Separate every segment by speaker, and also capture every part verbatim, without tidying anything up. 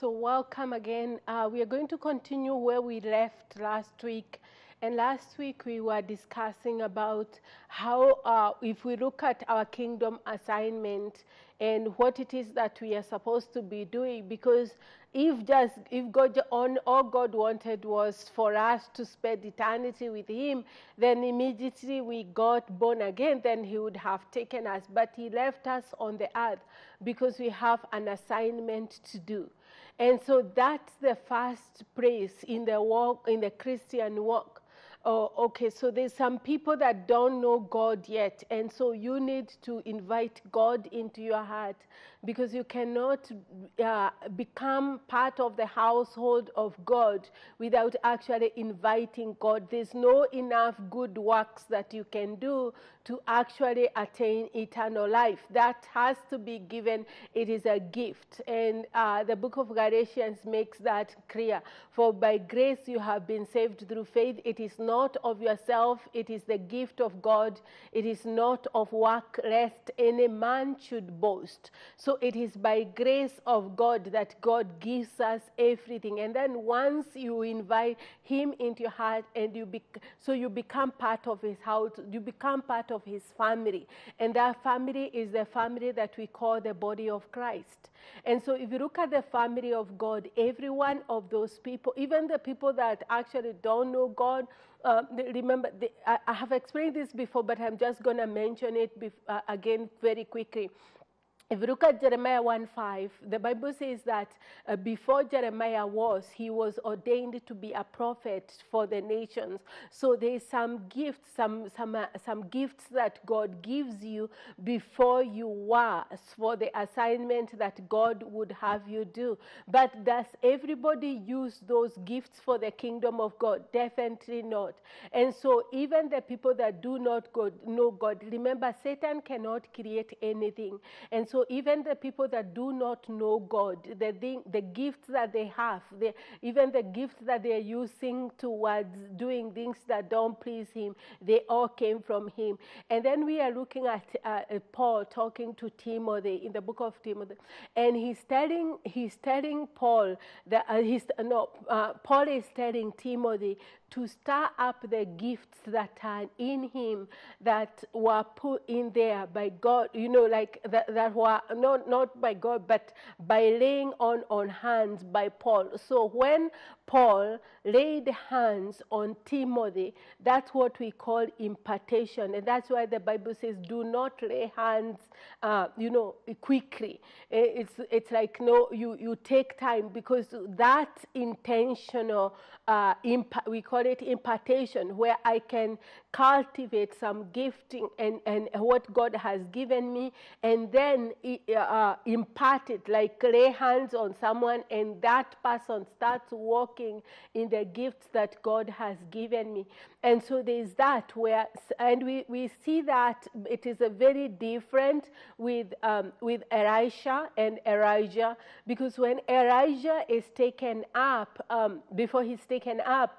Speaker 1: So welcome again. Uh, we are going to continue where we left last week. And last week we were discussing about how, uh, if we look at our kingdom assignment and what it is that we are supposed to be doing, because if just if God on all God wanted was for us to spend eternity with Him, then immediately we got born again, then He would have taken us. But He left us on the earth because we have an assignment to do. And so that's the first place in the walk, in the Christian walk. Oh, okay, so there's some people that don't know God yet, and so you need to invite God into your heart, because you cannot uh, become part of the household of God without actually inviting God. There's no enough good works that you can do to actually attain eternal life. That has to be given. It is a gift, and uh, the book of Galatians makes that clear. For by grace you have been saved through faith. It is not of yourself, it is the gift of God. It is not of work, lest any man should boast. So it is by grace of God that God gives us everything. And then once you invite Him into your heart, and you bec so you become part of His house, you become part of His family. And that family is the family that we call the body of Christ. And so if you look at the family of God, every one of those people, even the people that actually don't know God, uh, remember, the, I, I have explained this before, but I'm just going to mention it bef uh, again very quickly. If you look at Jeremiah one five, the Bible says that uh, before Jeremiah was, he was ordained to be a prophet for the nations. So there's some gifts, some some uh, some gifts that God gives you before you were, for the assignment that God would have you do. But does everybody use those gifts for the kingdom of God? Definitely not. And so even the people that do not God, know God, remember, Satan cannot create anything. And so even the people that do not know God, the, thing, the gifts that they have, the, even the gifts that they're using towards doing things that don't please Him, they all came from Him. And then we are looking at uh, Paul talking to Timothy in the book of Timothy, and he's telling he's telling Paul that uh, he's no uh, Paul is telling Timothy to stir up the gifts that are in him, that were put in there by God, you know, like that, that were not, not by God, but by laying on, on hands by Paul. So when Paul laid hands on Timothy, that's what we call impartation. And that's why the Bible says, do not lay hands, uh, you know, quickly. It's, it's like, no, you, you take time, because that intentional, uh, imp- we call it impartation, where I can cultivate some gifting and, and what God has given me, and then uh, impart it, like lay hands on someone, and that person starts walking in the gifts that God has given me. And so there's that where, and we, we see that it is a very different with, um, with Elisha and Elijah, because when Elijah is taken up, um, before he's taken up,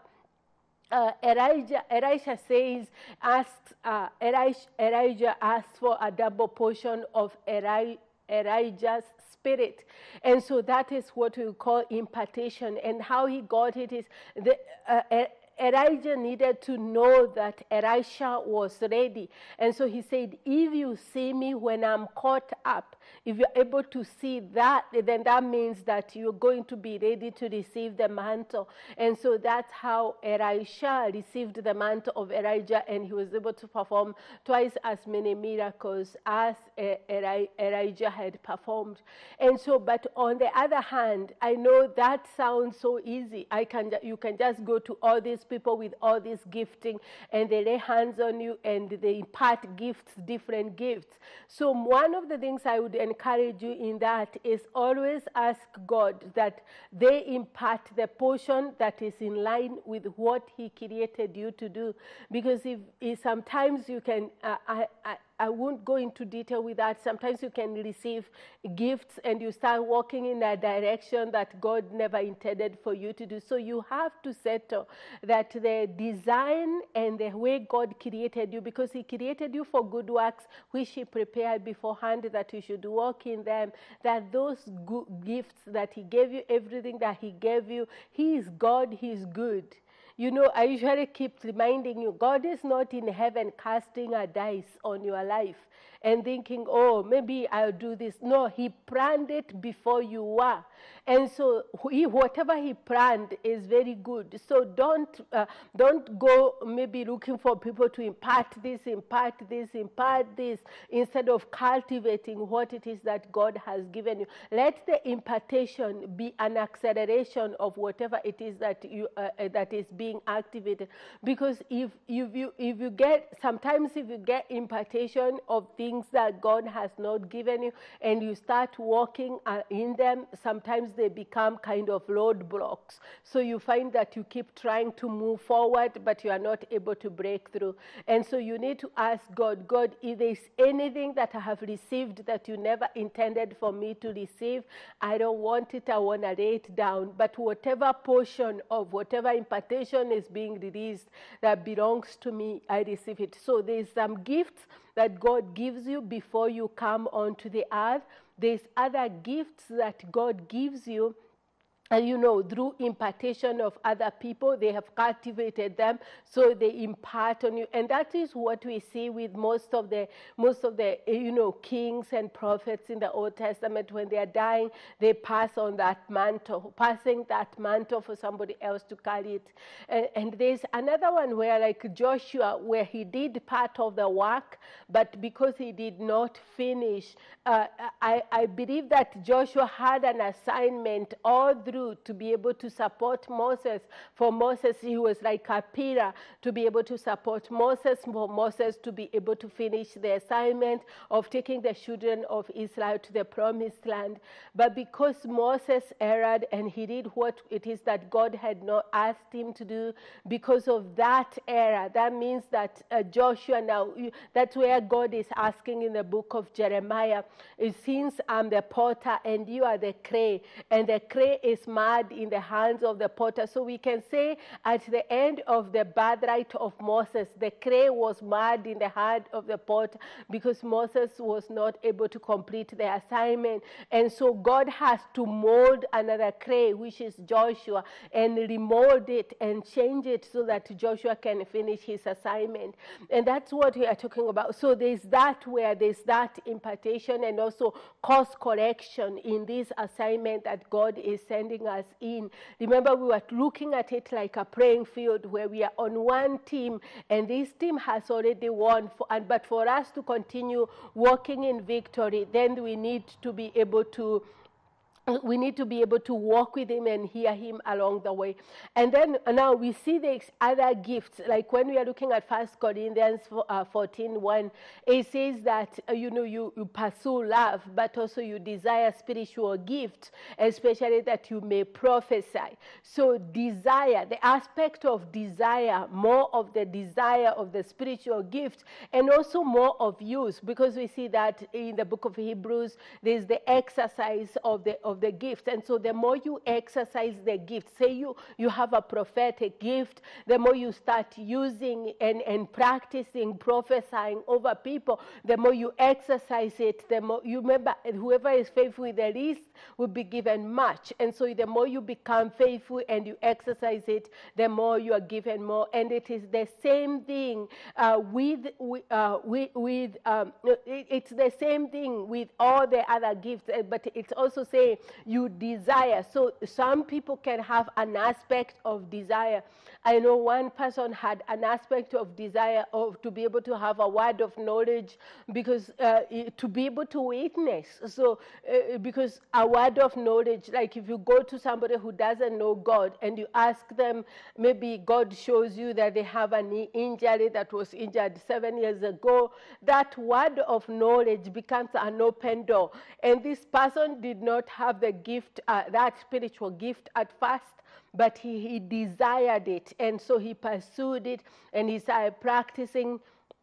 Speaker 1: Uh, Elijah, Elisha says, asks, uh, Elisha, Elijah asks for a double portion of Eli, Elijah's spirit. And so that is what we call impartation. And how he got it is, the, uh, Elijah needed to know that Elisha was ready. And so he said, if you see me when I'm caught up, if you're able to see that, then that means that you're going to be ready to receive the mantle. And so that's how Elisha received the mantle of Elijah, and he was able to perform twice as many miracles as Elijah had performed. And so, but on the other hand, I know that sounds so easy. I can, you can just go to all these people with all this gifting, and they lay hands on you, and they impart gifts, different gifts. So one of the things I would encourage you in that is always ask God that they impart the portion that is in line with what He created you to do. Because if, if sometimes you can, uh, I, I, I won't go into detail with that. Sometimes you can receive gifts and you start walking in a direction that God never intended for you to do. So you have to settle that the design and the way God created you, because he created you for good works, which he prepared beforehand that you should walk in them, that those good gifts that he gave you, everything that he gave you, he is God, he is good. You know, I usually keep reminding you, God is not in heaven casting a dice on your life and thinking, oh, maybe I'll do this. No, he planned it before you were. And so he, whatever he planned is very good. So don't, uh, don't go maybe looking for people to impart this, impart this, impart this, instead of cultivating what it is that God has given you. Let the impartation be an acceleration of whatever it is that, you, uh, that is being activated. Because if, if, you, if you get, sometimes if you get impartation of things that God has not given you and you start walking uh, in them, sometimes they become kind of roadblocks. So you find that you keep trying to move forward, but you are not able to break through. And so you need to ask God, God, if there is anything that I have received that you never intended for me to receive, I don't want it, I want to lay it down. But whatever portion of whatever impartation is being released that belongs to me, I receive it. So there's some gifts that God gives you before you come onto the earth. There's other gifts that God gives you, and you know, through impartation of other people, they have cultivated them, so they impart on you. And that is what we see with most of the, most of the, you know, kings and prophets in the Old Testament. When they are dying, they pass on that mantle, passing that mantle for somebody else to carry it. And, and there's another one where, like Joshua, where he did part of the work, but because he did not finish, uh, I, I believe that Joshua had an assignment all through to be able to support Moses. For Moses, he was like a pillar to be able to support Moses, for Moses to be able to finish the assignment of taking the children of Israel to the promised land. But because Moses erred and he did what it is that God had not asked him to do, because of that error, that means that uh, Joshua now, you, that's where God is asking in the book of Jeremiah, is since I'm the potter and you are the clay, and the clay is mud in the hands of the potter. So we can say at the end of the birthright of Moses, the clay was mud in the hand of the potter because Moses was not able to complete the assignment. And so God has to mold another clay, which is Joshua, and remold it and change it so that Joshua can finish his assignment. And that's what we are talking about. So there's that where there's that impartation and also course correction in this assignment that God is sending us in. Remember, we were looking at it like a playing field where we are on one team and this team has already won. For, and, but for us to continue walking in victory, then we need to be able to we need to be able to walk with him and hear him along the way. And then now we see the other gifts, like when we are looking at First Corinthians fourteen one, it says that, uh, you know, you, you pursue love, but also you desire spiritual gifts, especially that you may prophesy. So desire, the aspect of desire, more of the desire of the spiritual gift, and also more of use, because we see that in the book of Hebrews, there's the exercise of the of the gift. And so the more you exercise the gift, say you you have a prophetic gift, the more you start using and, and practicing prophesying over people, the more you exercise it, the more you remember, whoever is faithful with the least will be given much. And so the more you become faithful and you exercise it, the more you are given more. And it is the same thing uh, with uh, with, with um, it, it's the same thing with all the other gifts, but it's also saying you desire. So some people can have an aspect of desire. I know one person had an aspect of desire of to be able to have a word of knowledge, because uh, to be able to witness. So uh, because a word of knowledge, like if you go to somebody who doesn't know God and you ask them, maybe God shows you that they have an injury that was injured seven years ago, that word of knowledge becomes an open door. And this person did not have the gift, uh, that spiritual gift at first, but he, he desired it, and so he pursued it, and he started practicing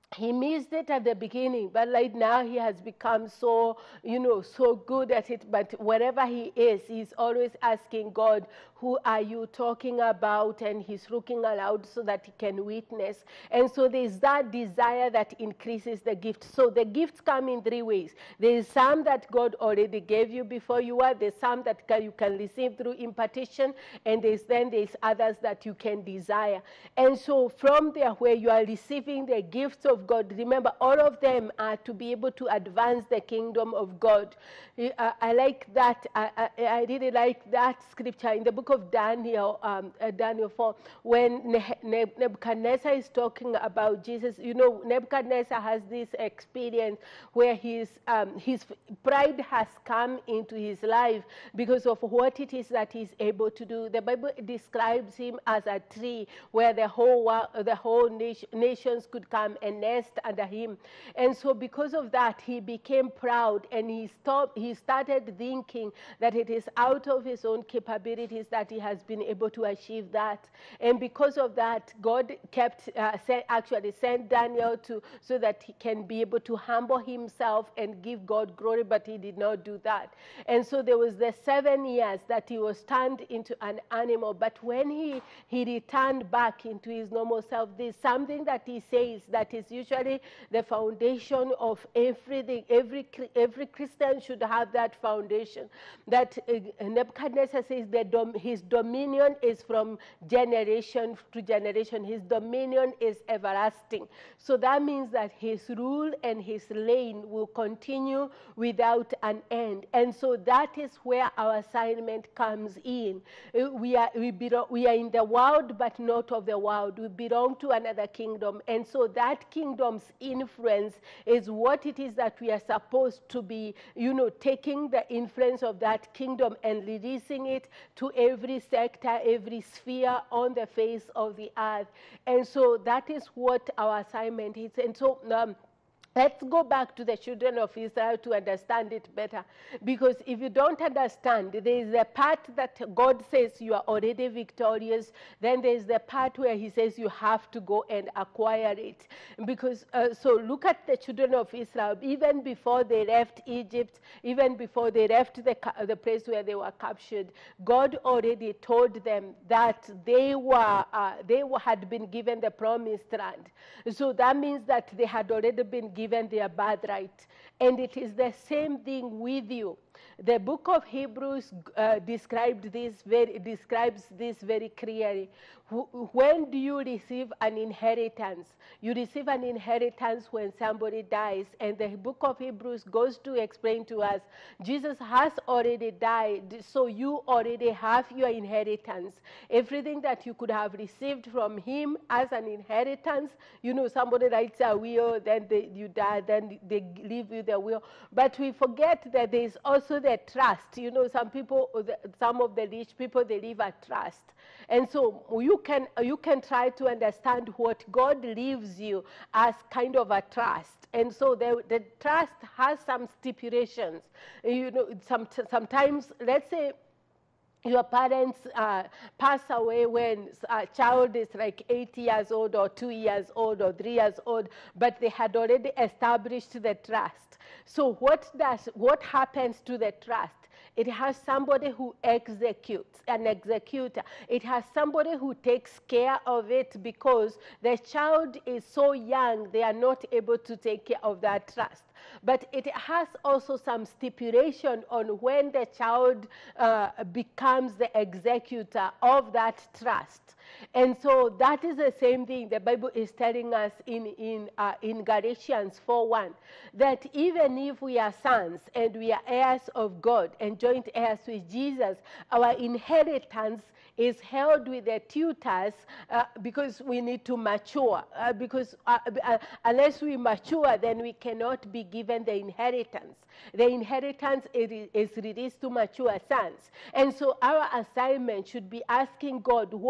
Speaker 1: he missed it at the beginning, but right now he has become so, you know, so good at it. But wherever he is, he's always asking God, who are you talking about? And he's looking aloud so that he can witness. And so there's that desire that increases the gift. So the gifts come in three ways. There is some that God already gave you before you are. There's some that can, you can receive through impartation. And there's, then there's others that you can desire. And so from there, where you are receiving the gifts of God, remember, all of them are to be able to advance the kingdom of God. I, I like that. I, I, I really like that scripture in the book of Daniel, um, uh, Daniel four, when ne ne Nebuchadnezzar is talking about Jesus. You know, Nebuchadnezzar has this experience where his, um, his pride has come into his life because of what it is that he's able to do. The Bible describes him as a tree where the whole, the whole nation, nations could come and nest under him. And so because of that, he became proud, and he, stopped, he started thinking that it is out of his own capabilities that he has been able to achieve that. And because of that, God kept, uh, sent, actually sent Daniel to, so that he can be able to humble himself and give God glory, but he did not do that. And so there was the seven years that he was turned into an animal, but when he, he returned back into his normal self, there's something that he says that is usually the foundation of everything. Every, every Christian should have that foundation. That uh, Nebuchadnezzar says that dom his dominion is from generation to generation. His dominion is everlasting. So that means that his rule and his reign will continue without an end. And so that is where our assignment comes in. Uh, We are, we, belong, we are in the world, but not of the world. We belong to another kingdom. And so that kingdom's influence is what it is that we are supposed to be, you know, taking the influence of that kingdom and releasing it to every sector, every sphere on the face of the earth. And so that is what our assignment is. And so um, let's go back to the children of Israel to understand it better. Because if you don't understand, there is a part that God says you are already victorious. Then there is the part where he says you have to go and acquire it. Because, uh, so look at the children of Israel. Even before they left Egypt, even before they left the, the place where they were captured, God already told them that they were, uh, they had been given the promised land. So that means that they had already been given given their birthright. And it is the same thing with you. The book of Hebrews uh, described this very, describes this very clearly. When do you receive an inheritance? You receive an inheritance when somebody dies. And the book of Hebrews goes to explain to us, Jesus has already died, so you already have your inheritance. Everything that you could have received from him as an inheritance, you know, somebody writes a will, then they, you die, then they leave you the will. But we forget that there is also the trust. You know, some people, some of the rich people, they leave a trust. And so you can, you can try to understand what God leaves you as kind of a trust. And so the, the trust has some stipulations. You know, some, sometimes, let's say, your parents uh, pass away when a child is like eight years old or two years old or three years old, but they had already established the trust. So what does, what happens to the trust? It has somebody who executes, an executor. It has somebody who takes care of it because the child is so young, they are not able to take care of that trust. But it has also some stipulation on when the child uh, becomes the executor of that trust. And so that is the same thing the Bible is telling us in, in, uh, in Galatians four one, that even if we are sons and we are heirs of God and joint heirs with Jesus, our inheritance is held with the tutors uh, because we need to mature. Uh, because uh, uh, unless we mature, then we cannot be given the inheritance. The inheritance is, is released to mature sons. And so our assignment should be asking God, what are the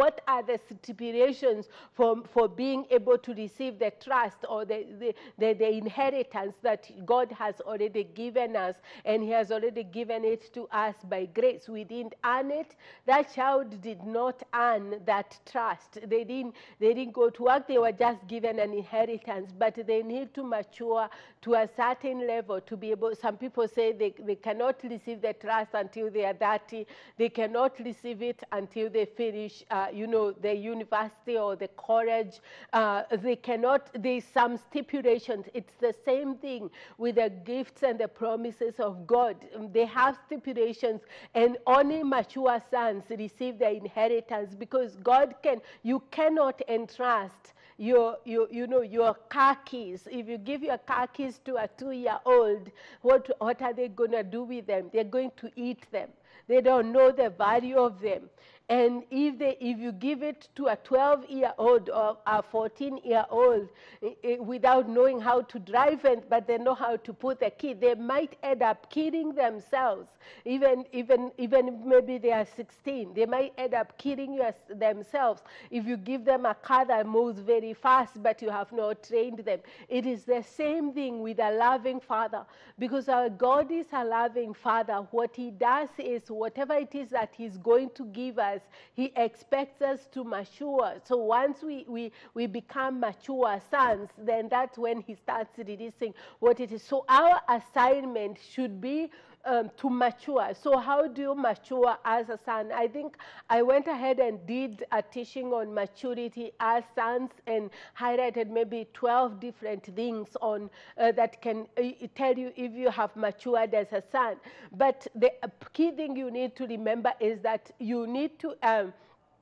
Speaker 1: the stipulations for, for being able to receive the trust or the, the, the, the inheritance that God has already given us, and he has already given it to us by grace. We didn't earn it. That child did not earn that trust. They didn't, they didn't go to work. They were just given an inheritance, but they need to mature to a certain level to be able. Some people say they, they cannot receive the trust until they are thirty. They cannot receive it until they finish, uh, you know, the university or the college. Uh, they cannot, there's some stipulations. It's the same thing with the gifts and the promises of God. They have stipulations, and only mature sons receive the inheritance, because God can, you cannot entrust your, your, you know, your car keys. If you give your car keys to a two-year-old, what, what are they going to do with them? They're going to eat them. They don't know the value of them. And if, they, if you give it to a twelve-year-old or a fourteen-year-old without knowing how to drive, and, but they know how to put the key, they might end up killing themselves. Even, even, even if maybe they are sixteen, they might end up killing your, themselves if you give them a car that moves very fast, but you have not trained them. It is the same thing with a loving Father, because our God is a loving Father. What he does is whatever it is that he's going to give us, he expects us to mature. So once we, we, we become mature sons, then that's when he starts releasing what it is. So our assignment should be Um, to mature. So how do you mature as a son? I think I went ahead and did a teaching on maturity as sons and highlighted maybe twelve different things on uh, that can uh, tell you if you have matured as a son. But the uh, key thing you need to remember is that you need to um,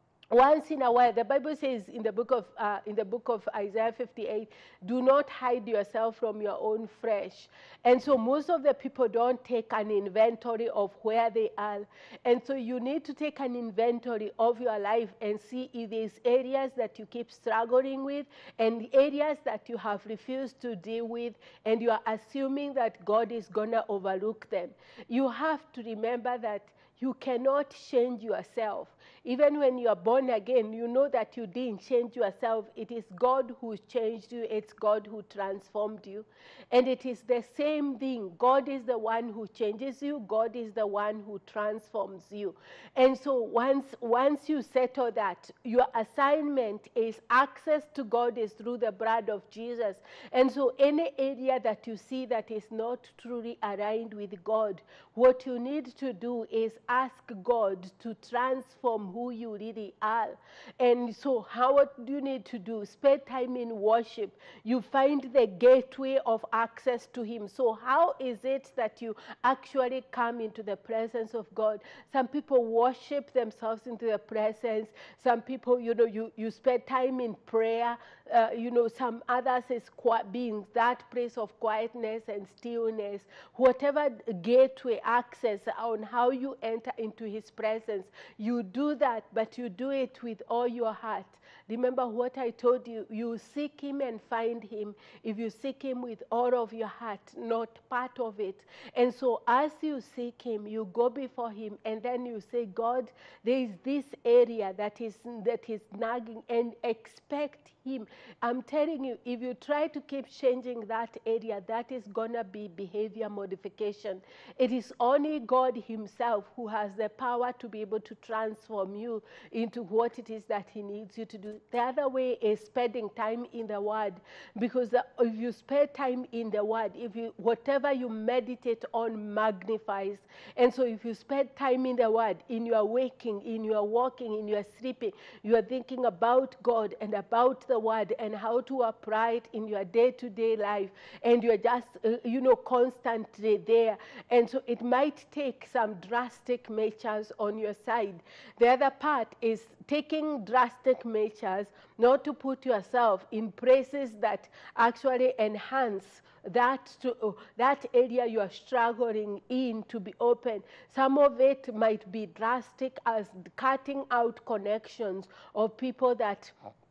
Speaker 1: once in a while, the Bible says in the book of uh, in the book of Isaiah fifty-eight, do not hide yourself from your own flesh. And so most of the people don't take an inventory of where they are. And so you need to take an inventory of your life and see if there's areas that you keep struggling with and areas that you have refused to deal with, and you are assuming that God is going to overlook them. You have to remember that you cannot change yourself. Even when you are born again, you know that you didn't change yourself. It is God who changed you. It's God who transformed you. And it is the same thing. God is the one who changes you. God is the one who transforms you. And so once, once you settle that, your assignment is access to God is through the blood of Jesus. And so any area that you see that is not truly aligned with God, what you need to do is ask God to transform who you really are. And so how what do you need to do? Spend time in worship. You find the gateway of access to him. So how is it that you actually come into the presence of God? Some people worship themselves into the presence. Some people, you know, you, you spend time in prayer. Uh, you know, some others is being that place of quietness and stillness. Whatever gateway access on how you enter into his presence, you do that, but you do it with all your heart. Remember what I told you, you seek him and find him if you seek him with all of your heart, not part of it. And so as you seek him, you go before him, and then you say, God, there is this area that is, that is nagging, and expect him. I'm telling you, if you try to keep changing that area, that is going to be behavior modification. It is only God himself who has the power to be able to transform you into what it is that he needs you to do. The other way is spending time in the Word, because if you spend time in the Word, if you whatever you meditate on magnifies. And so if you spend time in the Word, in your waking, in your walking, in your sleeping, you are thinking about God and about the Word and how to apply it in your day-to-day life, and you're just, uh, you know, constantly there. And so it might take some drastic measures on your side. The other part is taking drastic measures not to put yourself in places that actually enhance that to, uh, that area you are struggling in to be open. Some of it might be drastic as cutting out connections of people that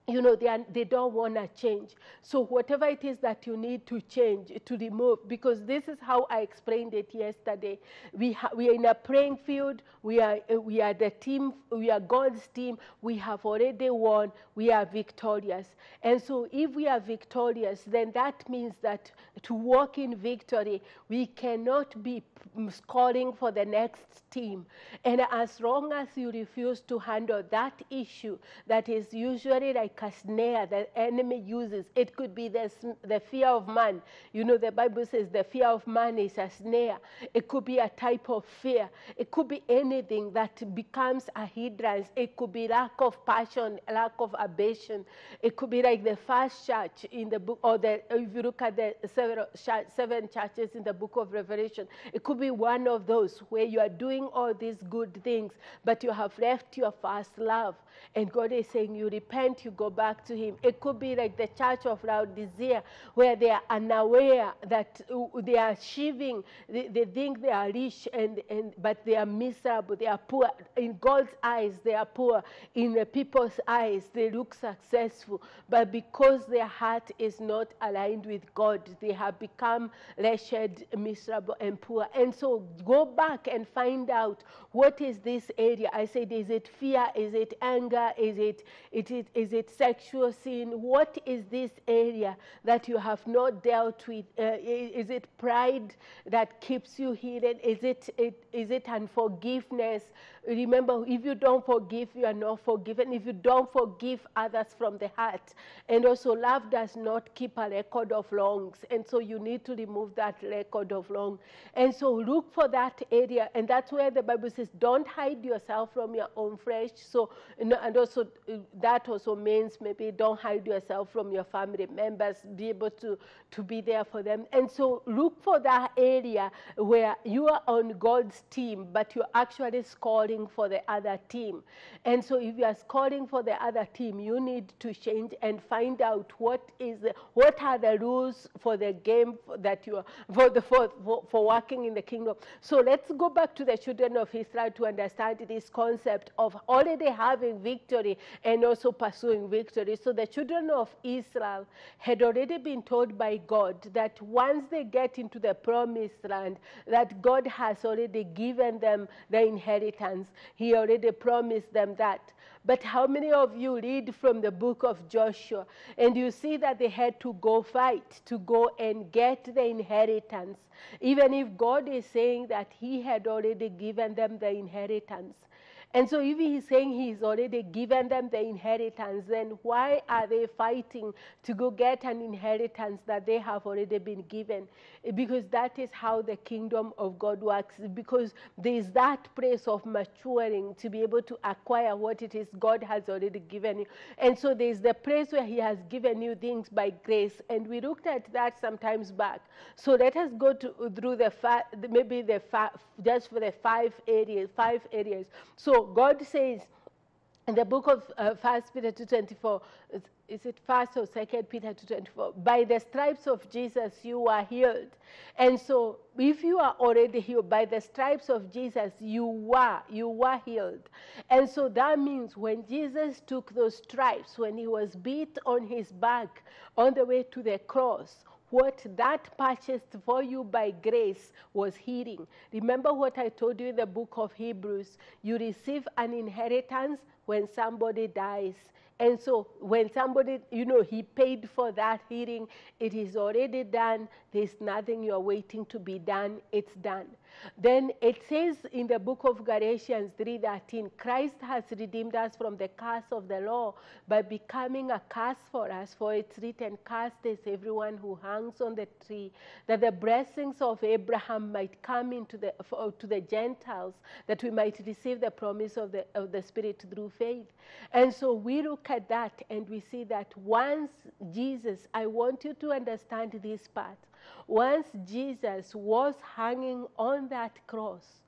Speaker 1: you know, they, are, they don't want to change. So whatever it is that you need to change, to remove, because this is how I explained it yesterday. We, ha we are in a praying field. We are, uh, we are the team. We are God's team. We have already won. We are victorious. And so if we are victorious, then that means that to walk in victory, we cannot be scoring for the next team. And as long as you refuse to handle that issue, that is usually like a snare that enemy uses. It could be the, the fear of man. You know, the Bible says the fear of man is a snare. It could be a type of fear. It could be anything that becomes a hindrance. It could be lack of passion, lack of ambition. It could be like the first church in the book, or the, if you look at the several, seven churches in the book of Revelation, it could be one of those where you are doing all these good things, but you have left your first love. And God is saying, you repent, you go back to him. It could be like the church of Laodicea, where they are unaware that they are achieving, they, they think they are rich, and, and but they are miserable, they are poor. In God's eyes, they are poor. In the people's eyes, they look successful. But because their heart is not aligned with God, they have become wretched, miserable, and poor. And so go back and find out, what is this area? I said, is it fear? Is it anger? Is it, it, it, is it sexual sin? What is this area that you have not dealt with? Uh, is it pride that keeps you hidden? Is it, it, is it unforgiveness? Remember, if you don't forgive, you are not forgiven. If you don't forgive others from the heart. And also, love does not keep a record of wrongs. And so you need to remove that record of wrong. And so look for that area. And that's where the Bible says, don't hide yourself from your own flesh. So, and also, that also means maybe don't hide yourself from your family members. Be able to, to be there for them. And so look for that area where you are on God's team, but you're actually scoring for the other team. And so if you are scoring for the other team, you need to change and find out what is the, what are the rules for the game that you are for the for, for, for working in the kingdom. So let's go back to the children of Israel to understand this concept of already having victory and also pursuing victory. So the children of Israel had already been told by God that once they get into the promised land, that God has already given them the inheritance. He already promised them that. But how many of you read from the book of Joshua and you see that they had to go fight, to go and get the inheritance, even if God is saying that he had already given them the inheritance? And so if he's saying he's already given them the inheritance, then why are they fighting to go get an inheritance that they have already been given? Because that is how the kingdom of God works. Because there is that place of maturing to be able to acquire what it is God has already given you. And so there is the place where he has given you things by grace. And we looked at that sometimes back. So let us go to, through the, maybe the, just for the five areas, five areas. So God says in the book of uh, First Peter two twenty-four, is, is it First or Second Peter two twenty-four? By the stripes of Jesus you are healed. And so if you are already healed by the stripes of Jesus, you were, you were healed. And so that means when Jesus took those stripes, when he was beat on his back on the way to the cross, what that purchased for you by grace was healing. Remember what I told you in the book of Hebrews. You receive an inheritance when somebody dies. And so when somebody, you know, he paid for that healing, it is already done. There's nothing you're waiting to be done. It's done. Then it says in the book of Galatians three thirteen, Christ has redeemed us from the curse of the law by becoming a curse for us. For it's written, cursed is everyone who hangs on the tree, that the blessings of Abraham might come into the, to the Gentiles, that we might receive the promise of the, of the Spirit through faith. And so we look at that and we see that once Jesus, I want you to understand this part, once Jesus was hanging on that cross,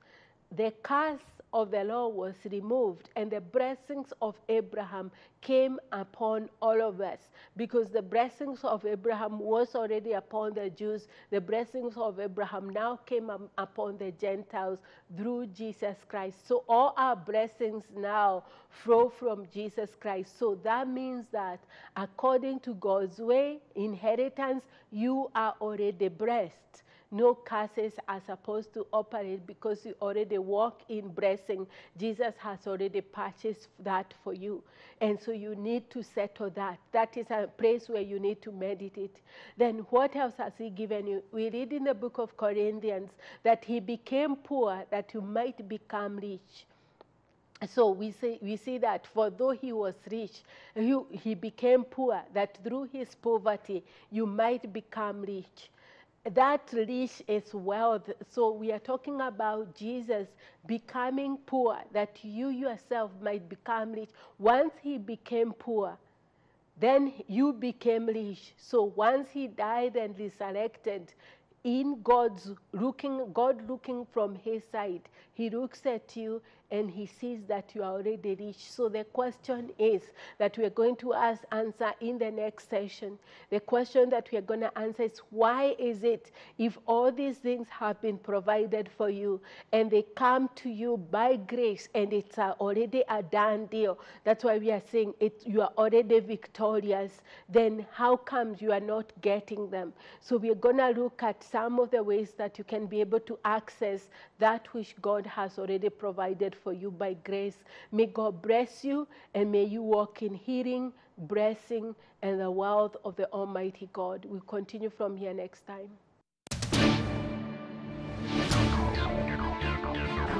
Speaker 1: the curse of the law was removed and the blessings of Abraham came upon all of us, because the blessings of Abraham was already upon the Jews. The blessings of Abraham now came um, upon the Gentiles through Jesus Christ. So all our blessings now flow from Jesus Christ. So that means that according to God's way, inheritance, you are already blessed. No curses are supposed to operate because you already walk in blessing. Jesus has already purchased that for you. And so you need to settle that. That is a place where you need to meditate. Then what else has he given you? We read in the book of Corinthians that he became poor that you might become rich. So we see, we see that for though he was rich, he, he became poor, that through his poverty you might become rich. That rich is wealth. So we are talking about Jesus becoming poor, that you yourself might become rich. Once he became poor, then you became rich. So once he died and resurrected, in God's looking, God looking from his side, he looks at you and he sees that you are already rich. So the question is that we are going to ask, answer in the next session. The question that we are going to answer is, why is it, if all these things have been provided for you and they come to you by grace and it's a, already a done deal, that's why we are saying it, you are already victorious, then how comes you are not getting them? So we are going to look at some of the ways that you can be able to access that which God has already provided for you by grace. May God bless you, and may you walk in healing, blessing, and the wealth of the Almighty God. We'll continue from here next time.